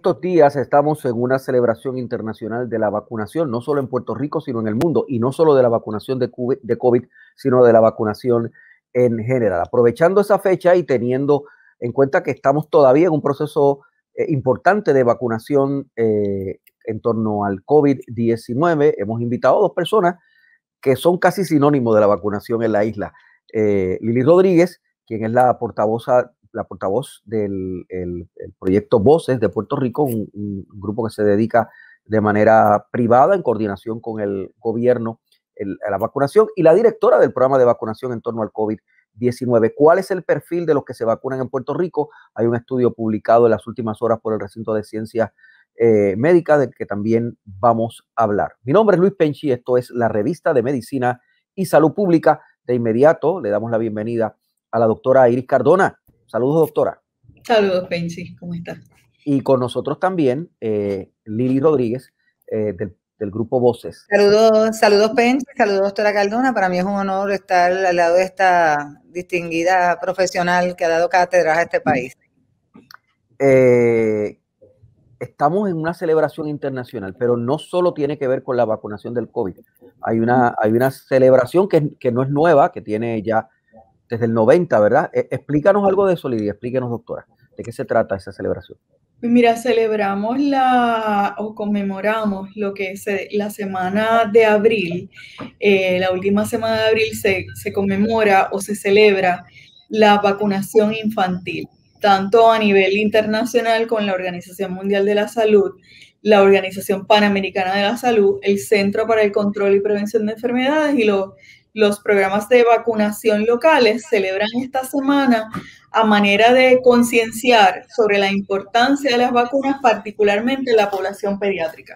estos días estamos en una celebración internacional de la vacunación, no solo en Puerto Rico, sino en el mundo, y no solo de la vacunación de COVID, sino de la vacunación en general. Aprovechando esa fecha y teniendo en cuenta que estamos todavía en un proceso importante de vacunación en torno al COVID-19, hemos invitado a dos personas que son casi sinónimos de la vacunación en la isla. Lili Rodríguez, quien es la portavoz del el proyecto Voces de Puerto Rico, un grupo que se dedica de manera privada en coordinación con el gobierno a la vacunación, y la directora del programa de vacunación en torno al COVID-19. ¿Cuál es el perfil de los que se vacunan en Puerto Rico? Hay un estudio publicado en las últimas horas por el Recinto de Ciencias Médicas del que también vamos a hablar. Mi nombre es Luis Penchi, esto es la Revista de Medicina y Salud Pública. De inmediato le damos la bienvenida a la doctora Iris Cardona. Saludos, doctora. Saludos, Penchi, ¿cómo estás? Y con nosotros también Lili Rodríguez del grupo Voces. Saludos, Penchi, saludos, doctora Cardona. Para mí es un honor estar al lado de esta distinguida profesional que ha dado cátedras a este país. Estamos en una celebración internacional, pero no solo tiene que ver con la vacunación del COVID. Hay una celebración que no es nueva, que tiene ya desde el 90, ¿verdad? Explícanos algo de eso, Lidia. Explíquenos, doctora. ¿De qué se trata esa celebración? Pues mira, celebramos o conmemoramos lo que es la semana de abril. La última semana de abril se conmemora o se celebra la vacunación infantil, tanto a nivel internacional con la Organización Mundial de la Salud, la Organización Panamericana de la Salud, el Centro para el Control y Prevención de Enfermedades y los programas de vacunación locales celebran esta semana a manera de concienciar sobre la importancia de las vacunas, particularmente en la población pediátrica.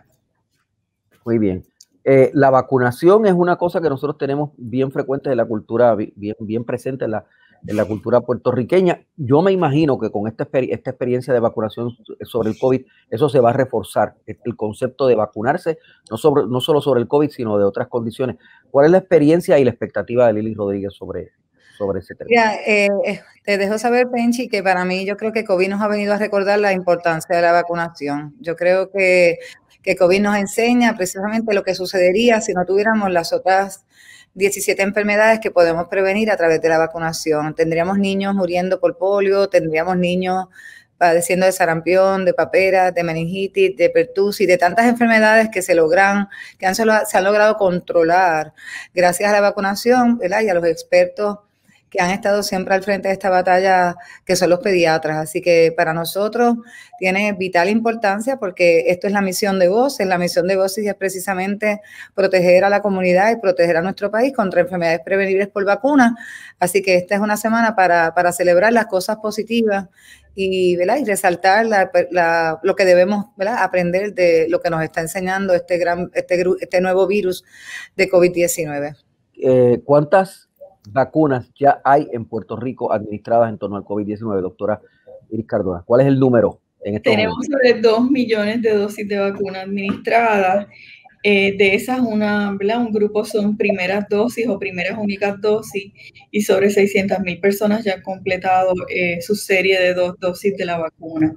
Muy bien. La vacunación es una cosa que nosotros tenemos bien frecuente en la cultura, bien presente en la cultura puertorriqueña. Yo me imagino que con esta experiencia de vacunación sobre el COVID, eso se va a reforzar, el concepto de vacunarse, no solo sobre el COVID, sino de otras condiciones. ¿Cuál es la experiencia y la expectativa de Lili Rodríguez sobre ese tema? Mira, te dejo saber, Penchi, que para mí yo creo que COVID nos ha venido a recordar la importancia de la vacunación. Yo creo que COVID nos enseña precisamente lo que sucedería si no tuviéramos las otras 17 enfermedades que podemos prevenir a través de la vacunación. Tendríamos niños muriendo por polio, tendríamos niños padeciendo de sarampión, de paperas, de meningitis, de pertusis, de tantas enfermedades que se han logrado controlar gracias a la vacunación, ¿verdad? Y a los expertos que han estado siempre al frente de esta batalla, que son los pediatras. Así que para nosotros tiene vital importancia porque esto es la misión de Voces. La misión de Voces es precisamente proteger a la comunidad y proteger a nuestro país contra enfermedades prevenibles por vacuna. Así que esta es una semana para celebrar las cosas positivas y resaltar lo que debemos, ¿verdad?, aprender de lo que nos está enseñando este nuevo virus de COVID-19. ¿Cuántas vacunas ya hay en Puerto Rico administradas en torno al COVID-19, doctora Iris Cardona? ¿Cuál es el número en este momento? Tenemos sobre 2 millones de dosis de vacuna administradas. De esas, un grupo son primeras dosis o primeras únicas dosis, y sobre 600,000 personas ya han completado su serie de 2 dosis de la vacuna.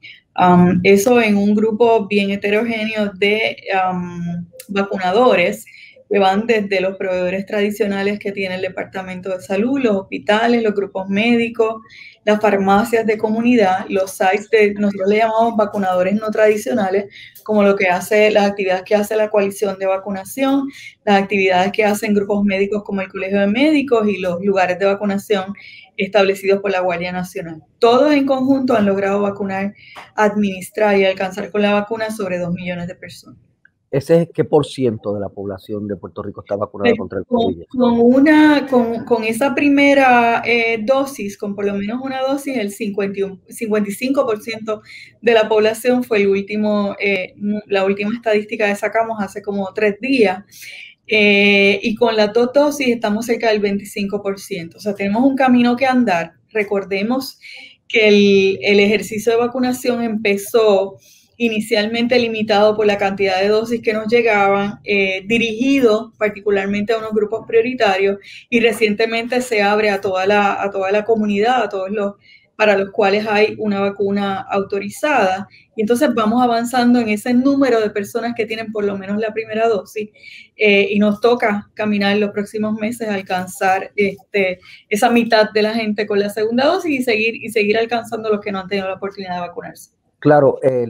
Eso en un grupo bien heterogéneo de vacunadores que van desde los proveedores tradicionales que tiene el Departamento de Salud, los hospitales, los grupos médicos, las farmacias de comunidad, los sites nosotros le llamamos vacunadores no tradicionales, como las actividades que hace la coalición de vacunación, las actividades que hacen grupos médicos como el Colegio de Médicos y los lugares de vacunación establecidos por la Guardia Nacional. Todos en conjunto han logrado vacunar, administrar y alcanzar con la vacuna sobre 2 millones de personas. ¿Ese es qué por ciento de la población de Puerto Rico está vacunada contra el COVID? Con esa primera dosis, con por lo menos una dosis, el 55% de la población fue la última estadística que sacamos hace como 3 días. Y con las 2 dosis estamos cerca del 25%. O sea, tenemos un camino que andar. Recordemos que el ejercicio de vacunación empezó inicialmente limitado por la cantidad de dosis que nos llegaban, dirigido particularmente a unos grupos prioritarios, y recientemente se abre a toda la comunidad, a todos para los cuales hay una vacuna autorizada. Y entonces vamos avanzando en ese número de personas que tienen por lo menos la primera dosis y nos toca caminar en los próximos meses a alcanzar esa mitad de la gente con la segunda dosis y seguir alcanzando los que no han tenido la oportunidad de vacunarse. Claro, el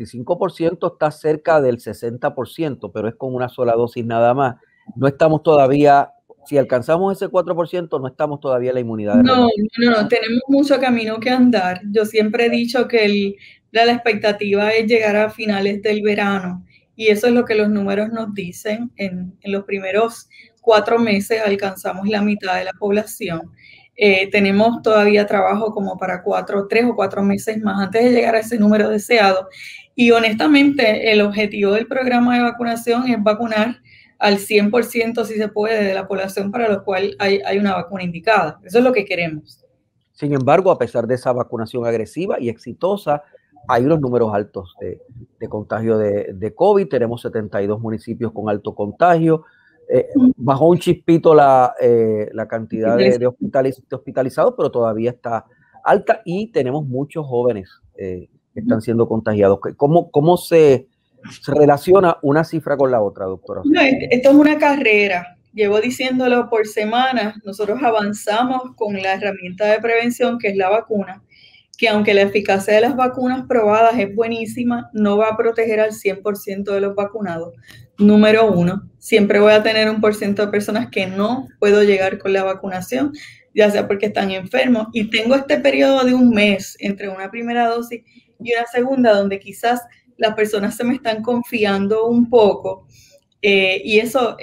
55% está cerca del 60%, pero es con una sola dosis nada más. No estamos todavía, si alcanzamos ese 4%, no estamos todavía en la inmunidad de rebaño. No, tenemos mucho camino que andar. Yo siempre he dicho que la expectativa es llegar a finales del verano y eso es lo que los números nos dicen. En los primeros 4 meses alcanzamos la mitad de la población. Tenemos todavía trabajo como para 3 o 4 meses más antes de llegar a ese número deseado. Y honestamente, el objetivo del programa de vacunación es vacunar al 100% si se puede de la población para lo cual hay una vacuna indicada. Eso es lo que queremos. Sin embargo, a pesar de esa vacunación agresiva y exitosa, hay unos números altos de contagio de COVID. Tenemos 72 municipios con alto contagio. Bajó un chispito la cantidad de hospitalizados, pero todavía está alta y tenemos muchos jóvenes que están siendo contagiados. ¿Cómo se relaciona una cifra con la otra, doctora? No, esto es una carrera. Llevo diciéndolo por semanas. Nosotros avanzamos con la herramienta de prevención que es la vacuna, que aunque la eficacia de las vacunas probadas es buenísima, no va a proteger al 100% de los vacunados. Número 1, siempre voy a tener un porcentaje de personas que no puedo llegar con la vacunación, ya sea porque están enfermos. Y tengo este periodo de un mes entre una primera dosis y una segunda, donde quizás las personas se me están confiando un poco y eso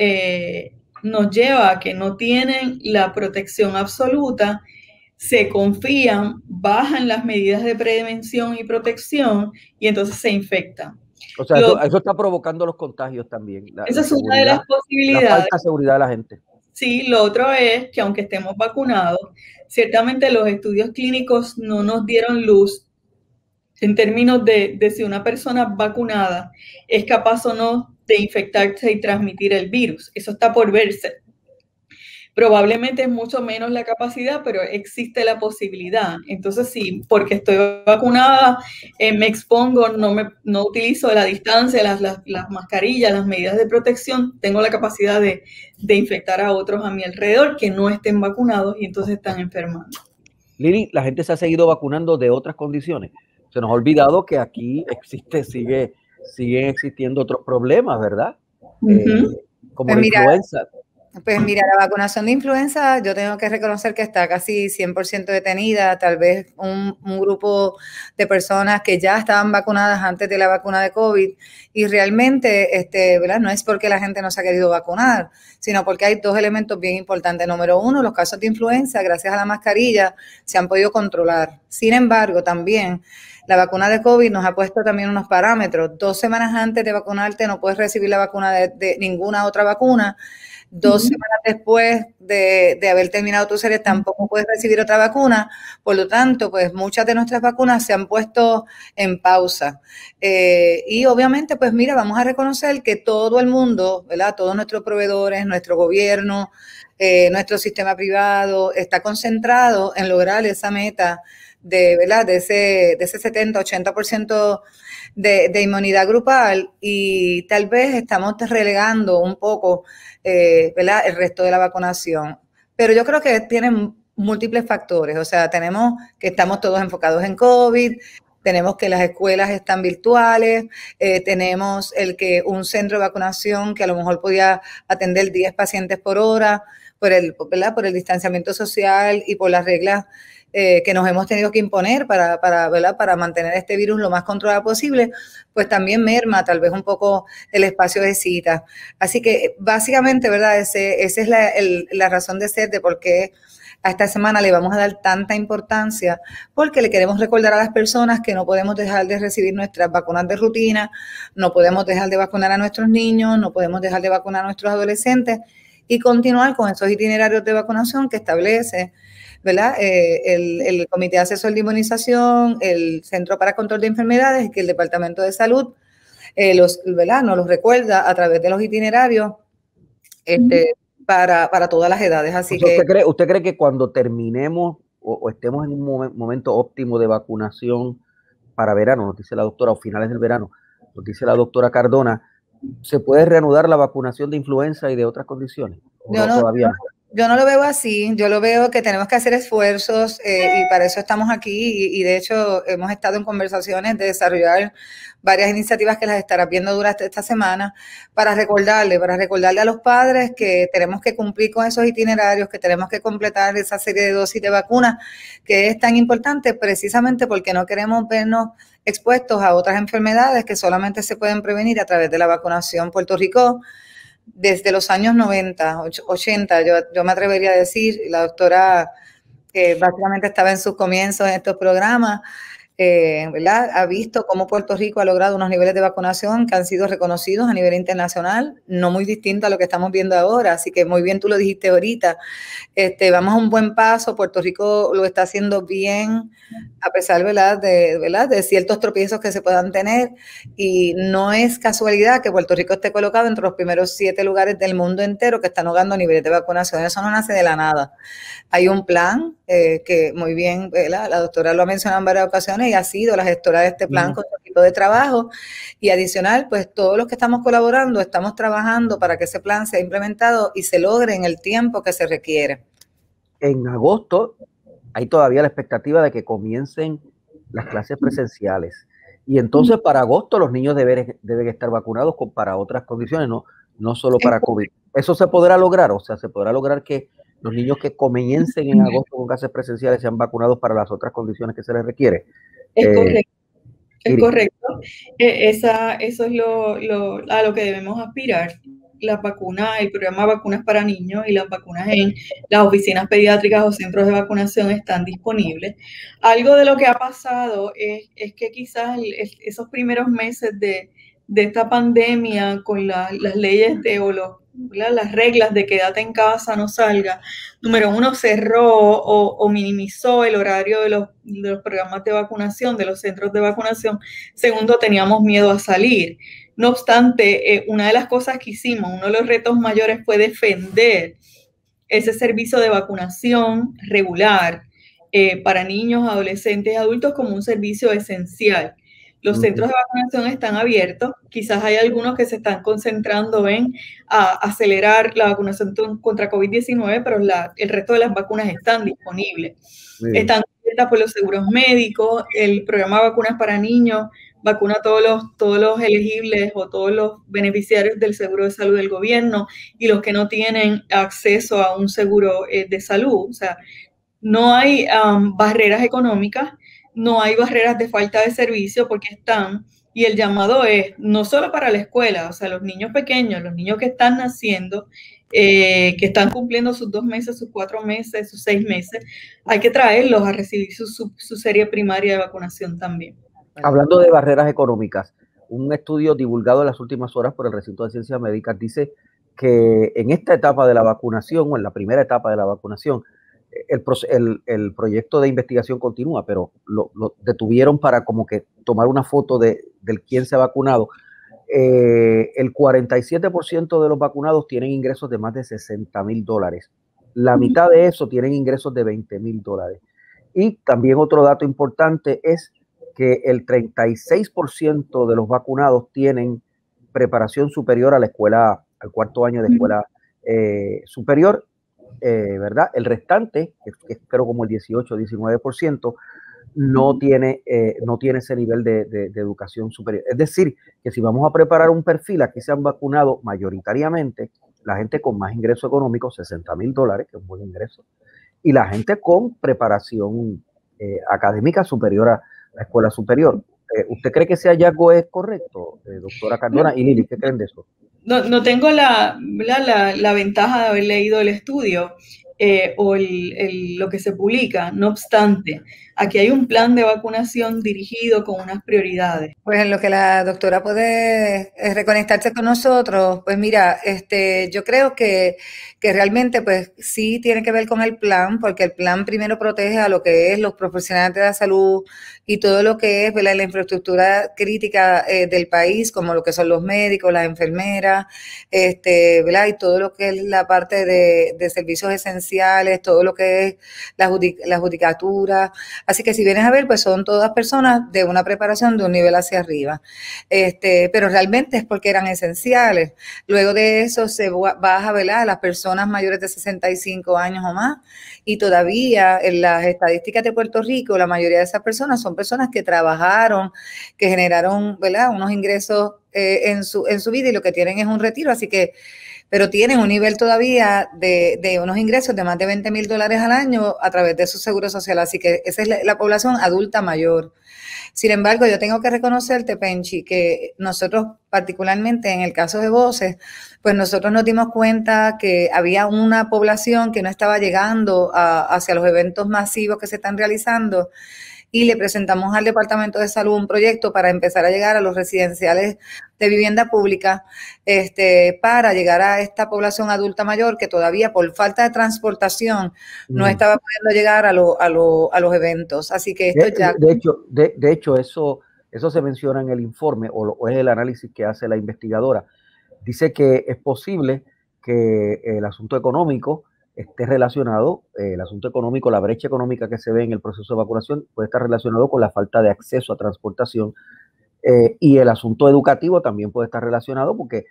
nos lleva a que no tienen la protección absoluta, se confían, bajan las medidas de prevención y protección y entonces se infectan. O sea, eso está provocando los contagios también. Esa es una de las posibilidades. La falta de seguridad de la gente. Sí, lo otro es que aunque estemos vacunados, ciertamente los estudios clínicos no nos dieron luz en términos de si una persona vacunada es capaz o no de infectarse y transmitir el virus. Eso está por verse. Probablemente es mucho menos la capacidad, pero existe la posibilidad. Entonces, sí, porque estoy vacunada, me expongo, no utilizo la distancia, las mascarillas, las medidas de protección, tengo la capacidad de infectar a otros a mi alrededor que no estén vacunados y entonces están enfermando. Lili, la gente se ha seguido vacunando de otras condiciones. Se nos ha olvidado que aquí siguen existiendo otros problemas, ¿verdad? Como la influenza. Pues mira, la vacunación de influenza, yo tengo que reconocer que está casi 100% detenida. Tal vez un grupo de personas que ya estaban vacunadas antes de la vacuna de COVID y realmente, ¿verdad? No es porque la gente no se ha querido vacunar, sino porque hay 2 elementos bien importantes. Número 1, los casos de influenza, gracias a la mascarilla, se han podido controlar. Sin embargo, también la vacuna de COVID nos ha puesto también unos parámetros. 2 semanas antes de vacunarte no puedes recibir la vacuna de ninguna otra vacuna. 2 semanas después de haber terminado tu serie tampoco puedes recibir otra vacuna. Por lo tanto, pues muchas de nuestras vacunas se han puesto en pausa. Y obviamente, pues mira, vamos a reconocer que todo el mundo, ¿verdad? Todos nuestros proveedores, nuestro gobierno, nuestro sistema privado está concentrado en lograr esa meta ¿verdad? de ese 70-80% de inmunidad grupal y tal vez estamos relegando un poco ¿verdad? El resto de la vacunación. Pero yo creo que tienen múltiples factores, o sea, tenemos que estamos todos enfocados en COVID, tenemos que las escuelas están virtuales, tenemos el que un centro de vacunación que a lo mejor podía atender 10 pacientes por hora, ¿verdad? Por el distanciamiento social y por las reglas que nos hemos tenido que imponer para mantener este virus lo más controlado posible, pues también merma tal vez un poco el espacio de cita. Así que básicamente, ¿verdad? Esa es la razón de ser de por qué a esta semana le vamos a dar tanta importancia, porque le queremos recordar a las personas que no podemos dejar de recibir nuestras vacunas de rutina, no podemos dejar de vacunar a nuestros niños, no podemos dejar de vacunar a nuestros adolescentes y continuar con esos itinerarios de vacunación que establece, ¿verdad? El Comité Asesor de Inmunización, el Centro para Control de Enfermedades, que el Departamento de Salud ¿verdad? Nos los recuerda a través de los itinerarios para todas las edades. Así que ¿usted cree que cuando terminemos o estemos en un momento óptimo de vacunación para verano, nos dice la doctora, o finales del verano, nos dice la doctora Cardona, ¿se puede reanudar la vacunación de influenza y de otras condiciones? Todavía no. Yo no lo veo así, yo lo veo que tenemos que hacer esfuerzos y para eso estamos aquí y de hecho hemos estado en conversaciones de desarrollar varias iniciativas que las estarás viendo durante esta semana para recordarle a los padres que tenemos que cumplir con esos itinerarios, que tenemos que completar esa serie de dosis de vacunas que es tan importante precisamente porque no queremos vernos expuestos a otras enfermedades que solamente se pueden prevenir a través de la vacunación. Puerto Rico, desde los años 90, 80, yo me atrevería a decir, la doctora básicamente estaba en sus comienzos en estos programas, ¿verdad? Ha visto cómo Puerto Rico ha logrado unos niveles de vacunación que han sido reconocidos a nivel internacional, no muy distinto a lo que estamos viendo ahora, así que muy bien tú lo dijiste ahorita, vamos a un buen paso, Puerto Rico lo está haciendo bien, a pesar de ciertos tropiezos que se puedan tener, y no es casualidad que Puerto Rico esté colocado entre los primeros 7 lugares del mundo entero que están logrando niveles de vacunación, eso no nace de la nada. Hay un plan que muy bien, ¿verdad? La doctora lo ha mencionado en varias ocasiones y ha sido la gestora de este plan con su equipo de trabajo y adicional, pues todos los que estamos colaborando estamos trabajando para que ese plan sea implementado y se logre en el tiempo que se requiere. En agosto hay todavía la expectativa de que comiencen las clases presenciales y entonces para agosto los niños deben estar vacunados para otras condiciones, no solo para COVID. ¿Eso se podrá lograr? O sea, ¿se podrá lograr que los niños que comiencen en agosto con clases presenciales sean vacunados para las otras condiciones que se les requiere? Es correcto. Es correcto. Eso es a lo que debemos aspirar. Las vacunas, el programa de vacunas para niños y las vacunas en las oficinas pediátricas o centros de vacunación están disponibles. Algo de lo que ha pasado es que quizás esos primeros meses de esta pandemia con las leyes las reglas de quédate en casa, no salga, número uno, cerró o minimizó el horario de los programas de vacunación, de los centros de vacunación. Segundo, teníamos miedo a salir. No obstante, una de las cosas que hicimos, uno de los retos mayores fue defender ese servicio de vacunación regular para niños, adolescentes y adultos como un servicio esencial. Los centros de vacunación están abiertos, quizás hay algunos que se están concentrando en acelerar la vacunación contra COVID-19, pero el resto de las vacunas están disponibles. Están cubiertas por los seguros médicos, el programa de vacunas para niños vacuna a todos los elegibles o todos los beneficiarios del seguro de salud del gobierno y los que no tienen acceso a un seguro de salud. O sea, no hay barreras económicas, no hay barreras de falta de servicio porque están, y el llamado es no solo para la escuela, o sea, los niños pequeños, los niños que están naciendo, que están cumpliendo sus 2 meses, sus 4 meses, sus 6 meses, hay que traerlos a recibir su serie primaria de vacunación también. Hablando de barreras económicas, un estudio divulgado en las últimas horas por el Recinto de Ciencias Médicas dice que en esta etapa de la vacunación, o en la primera etapa de la vacunación, el proyecto de investigación continúa, pero lo detuvieron para como que tomar una foto del quién se ha vacunado. El 47% de los vacunados tienen ingresos de más de $60,000. La mitad de eso tienen ingresos de $20,000. Y también otro dato importante es que el 36% de los vacunados tienen preparación superior a la escuela, al 4º año de escuela superior, ¿verdad? El restante, que creo como el 18-19%, no tiene ese nivel de educación superior. Es decir, que si vamos a preparar un perfil, aquí se han vacunado mayoritariamente la gente con más ingreso económico, $60,000, que es un buen ingreso, y la gente con preparación académica superior a la escuela superior. ¿Usted cree que ese hallazgo es correcto, doctora Cardona? Y Lili, ¿qué creen de eso? No tengo la ventaja de haber leído el estudio o lo que se publica. No obstante, aquí hay un plan de vacunación dirigido con unas prioridades. Pues en lo que la doctora puede reconectarse con nosotros, pues mira, yo creo que realmente pues sí tiene que ver con el plan, porque el plan primero protege a lo que es los profesionales de la salud y todo lo que es, ¿verdad?, la infraestructura crítica del país, como lo que son los médicos, las enfermeras, ¿verdad?, y todo lo que es la parte de servicios esenciales, todo lo que es la judicatura. Así que si vienes a ver, pues son todas personas de una preparación de un nivel hacia arriba. Pero realmente es porque eran esenciales. Luego de eso se baja, ¿verdad?, a las personas mayores de 65 años o más, y todavía en las estadísticas de Puerto Rico, la mayoría de esas personas son personas que trabajaron, que generaron, ¿verdad?, unos ingresos en su vida, y lo que tienen es un retiro, así que pero tienen un nivel todavía de unos ingresos de más de $20,000 al año a través de su seguro social. Así que esa es la población adulta mayor. Sin embargo, yo tengo que reconocerte, Penchi, que nosotros, particularmente en el caso de Voces, pues nosotros nos dimos cuenta que había una población que no estaba llegando hacia los eventos masivos que se están realizando, y le presentamos al Departamento de Salud un proyecto para empezar a llegar a los residenciales de vivienda pública, para llegar a esta población adulta mayor que todavía por falta de transportación no estaba pudiendo llegar a los eventos. Así que esto ya... De hecho, eso se menciona en el informe, o es el análisis que hace la investigadora. Dice que es posible que el asunto económico esté relacionado, la brecha económica que se ve en el proceso de vacunación puede estar relacionado con la falta de acceso a transportación, y el asunto educativo también puede estar relacionado porque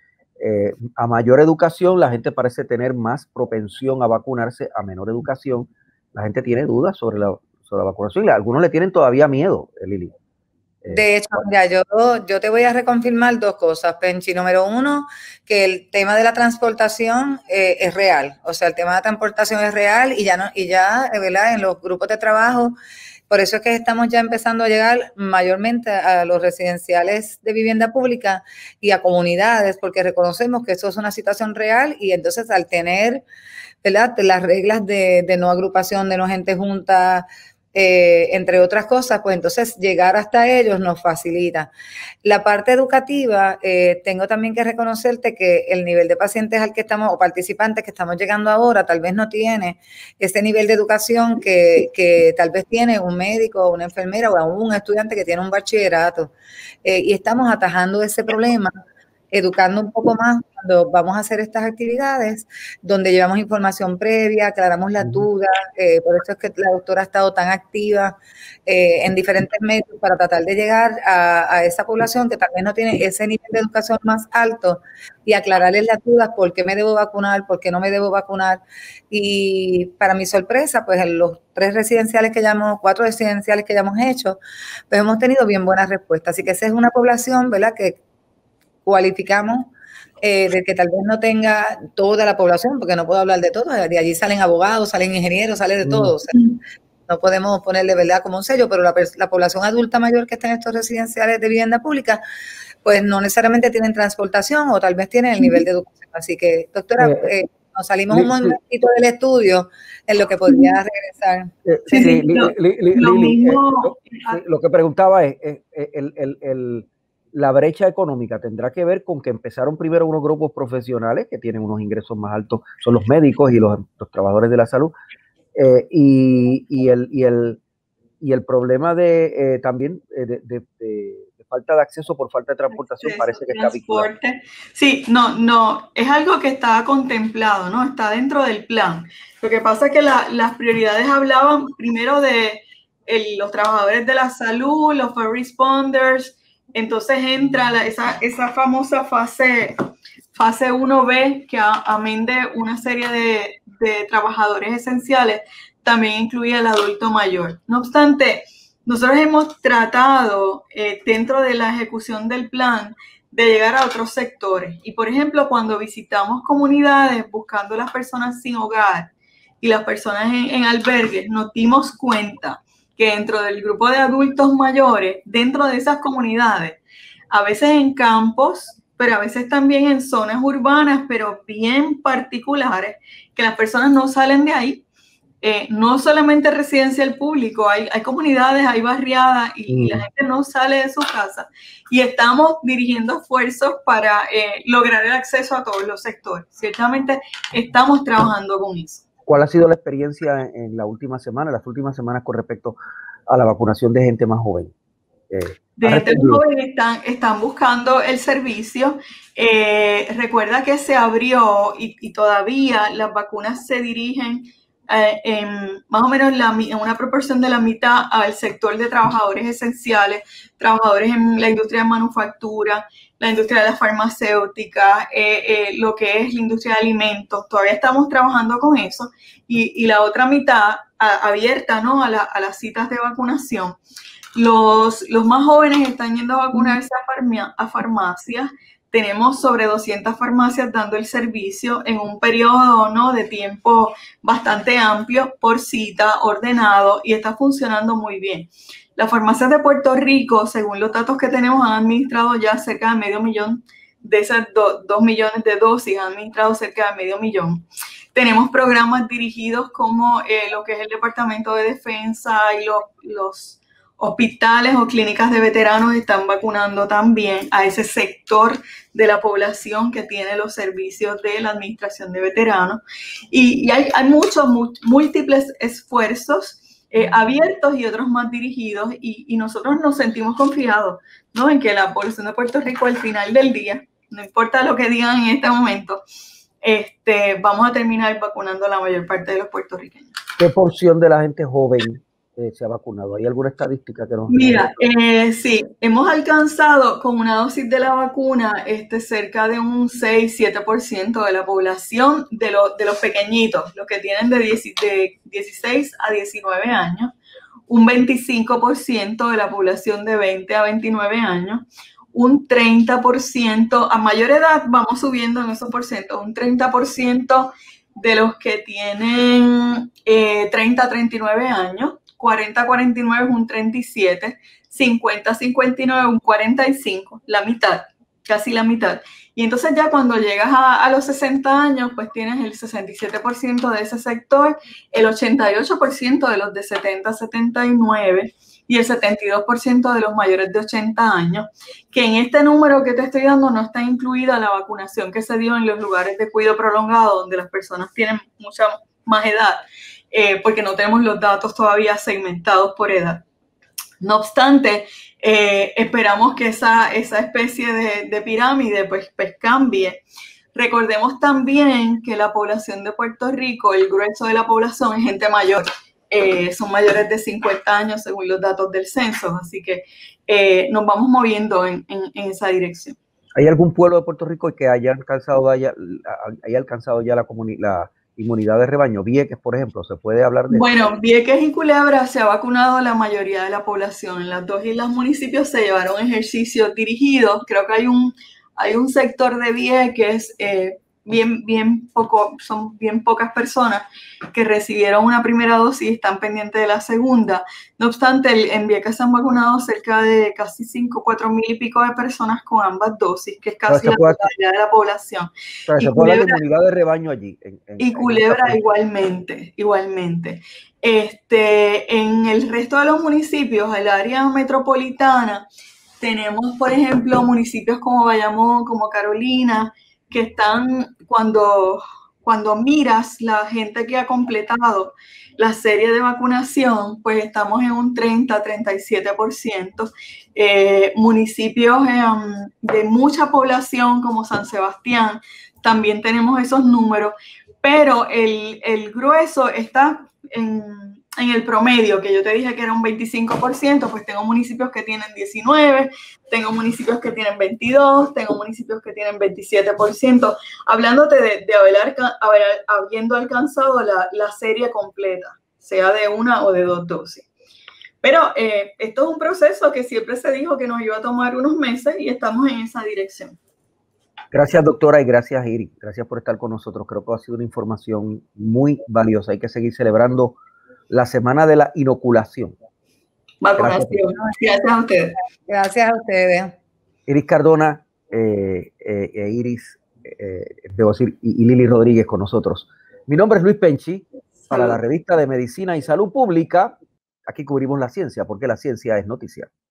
a mayor educación la gente parece tener más propensión a vacunarse, a menor educación la gente tiene dudas sobre la vacunación, y algunos le tienen todavía miedo, Lili. De hecho, mira, yo te voy a reconfirmar dos cosas, Penchi. Número uno, que el tema de la transportación es real. O sea, el tema de la transportación es real, y ya, ¿verdad?, en los grupos de trabajo. Por eso es que estamos ya empezando a llegar mayormente a los residenciales de vivienda pública y a comunidades, porque reconocemos que eso es una situación real, y entonces al tener, ¿verdad?, las reglas de no agrupación, de no gente junta, entre otras cosas, pues entonces llegar hasta ellos nos facilita. La parte educativa, tengo también que reconocerte que el nivel de pacientes al que estamos, o participantes que estamos llegando ahora, tal vez no tiene ese nivel de educación que tal vez tiene un médico, una enfermera, o aún un estudiante que tiene un bachillerato. Y estamos atajando ese problema, educando un poco más cuando vamos a hacer estas actividades, donde llevamos información previa, aclaramos las dudas. Por eso es que la doctora ha estado tan activa en diferentes medios para tratar de llegar a esa población que tal vez no tiene ese nivel de educación más alto, y aclararles las dudas: ¿por qué me debo vacunar? ¿Por qué no me debo vacunar? Y para mi sorpresa, pues en los 4 residenciales que ya hemos hecho, pues hemos tenido bien buenas respuestas. Así que esa es una población, ¿verdad?, que cualificamos, de que tal vez no tenga toda la población, porque no puedo hablar de todo. De allí salen abogados, salen ingenieros, sale de todo. O sea, no podemos ponerle, ¿verdad?, como un sello, pero la población adulta mayor que está en estos residenciales de vivienda pública, pues no necesariamente tienen transportación, o tal vez tienen el nivel de educación. Así que, doctora, nos salimos un momentito del estudio en lo que podría regresar. Lo que preguntaba es, la brecha económica tendrá que ver con que empezaron primero unos grupos profesionales que tienen unos ingresos más altos, son los médicos y los trabajadores de la salud, y el problema de también de falta de acceso por falta de transportación parece que está vinculado. Sí, no, es algo que está contemplado, ¿no? Está dentro del plan. Lo que pasa es que las prioridades hablaban primero de los trabajadores de la salud, los first responders. Entonces entra esa famosa fase 1B, que amén de una serie de trabajadores esenciales, también incluye al adulto mayor. No obstante, nosotros hemos tratado dentro de la ejecución del plan de llegar a otros sectores. Y por ejemplo, cuando visitamos comunidades buscando las personas sin hogar y las personas en albergues, nos dimos cuenta que dentro del grupo de adultos mayores, dentro de esas comunidades, a veces en campos, pero a veces también en zonas urbanas, pero bien particulares, que las personas no salen de ahí, no solamente residencial público, hay comunidades, hay barriadas y la gente no sale de su casa y estamos dirigiendo esfuerzos para lograr el acceso a todos los sectores. Ciertamente estamos trabajando con eso. ¿Cuál ha sido la experiencia en las últimas semanas con respecto a la vacunación de gente más joven? De gente más joven están buscando el servicio. Recuerda que se abrió y todavía las vacunas se dirigen más o menos en una proporción de la mitad al sector de trabajadores esenciales, trabajadores en la industria de manufactura, la industria de la farmacéutica, lo que es la industria de alimentos. Todavía estamos trabajando con eso y la otra mitad abierta, ¿no?, a las citas de vacunación. Los más jóvenes están yendo a vacunarse a farmacias. Tenemos sobre 200 farmacias dando el servicio en un periodo, ¿no?, de tiempo bastante amplio, por cita, ordenado, y está funcionando muy bien. Las farmacias de Puerto Rico, según los datos que tenemos, han administrado ya cerca de 500,000 de esas 2 millones de dosis, han administrado cerca de 500,000. Tenemos programas dirigidos como lo que es el Departamento de Defensa y los hospitales o clínicas de veteranos están vacunando también a ese sector de la población que tiene los servicios de la Administración de Veteranos. Y hay muchos, múltiples esfuerzos abiertos y otros más dirigidos y nosotros nos sentimos confiados, ¿no?, en que la población de Puerto Rico al final del día, no importa lo que digan en este momento, vamos a terminar vacunando a la mayor parte de los puertorriqueños. ¿Qué porción de la gente joven se ha vacunado? ¿Hay alguna estadística que nos... Mira, sí, hemos alcanzado con una dosis de la vacuna cerca de un 6-7% de la población de los pequeñitos, los que tienen de 16 a 19 años, un 25% de la población de 20 a 29 años, un 30%, a mayor edad vamos subiendo en esos porcientos, un 30% de los que tienen 30 a 39 años, 40-49 es un 37, 50-59 un 45, la mitad, casi la mitad. Y entonces ya cuando llegas a los 60 años, pues tienes el 67% de ese sector, el 88% de los de 70 a 79 y el 72% de los mayores de 80 años, que en este número que te estoy dando no está incluida la vacunación que se dio en los lugares de cuidado prolongado, donde las personas tienen mucha más edad. Porque no tenemos los datos todavía segmentados por edad. No obstante, esperamos que esa especie de pirámide pues cambie. Recordemos también que la población de Puerto Rico, el grueso de la población es gente mayor. Son mayores de 50 años según los datos del censo, así que nos vamos moviendo en esa dirección. ¿Hay algún pueblo de Puerto Rico que haya alcanzado ya la inmunidad de rebaño? Vieques, por ejemplo, ¿se puede hablar de eso? Bueno, Vieques y Culebra se ha vacunado la mayoría de la población. En las dos islas municipios se llevaron ejercicios dirigidos. Creo que hay un sector de Vieques, son bien pocas personas que recibieron una primera dosis y están pendientes de la segunda. No obstante, en Vieques se han vacunado cerca de casi 4,000 y pico de personas con ambas dosis, que es casi la totalidad de la población. Pero se puede hablar de inmunidad de rebaño allí. Y Culebra igualmente. En el resto de los municipios, el área metropolitana, tenemos, por ejemplo, municipios como Bayamón, como Carolina, que están, cuando miras la gente que ha completado la serie de vacunación, pues estamos en un 30-37%. Municipios de mucha población como San Sebastián, también tenemos esos números, pero el grueso está en el promedio, que yo te dije que era un 25%, pues tengo municipios que tienen 19%, tengo municipios que tienen 22%, tengo municipios que tienen 27%, hablándote de habiendo alcanzado la serie completa, sea de 1 o de 2 dosis. Pero esto es un proceso que siempre se dijo que nos iba a tomar unos meses y estamos en esa dirección. Gracias, doctora, y gracias, Iris. Gracias por estar con nosotros. Creo que ha sido una información muy valiosa. Hay que seguir celebrando la semana de la inoculación. Vacunación. Gracias a ustedes. Gracias a ustedes. Iris Cardona, Iris, debo decir, y Lili Rodríguez con nosotros. Mi nombre es Luis Penchi. para la revista de Medicina y Salud Pública. Aquí cubrimos la ciencia, porque la ciencia es noticia.